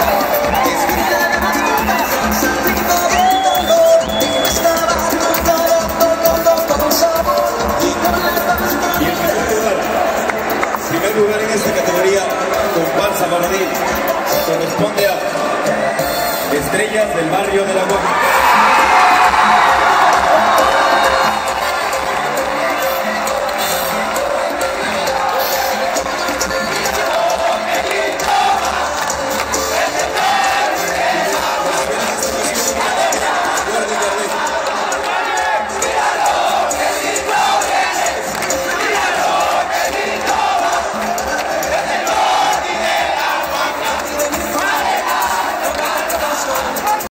Lugar en esta categoría, comparsa varonil, corresponde a Estrellas del Barrio de la Guapa.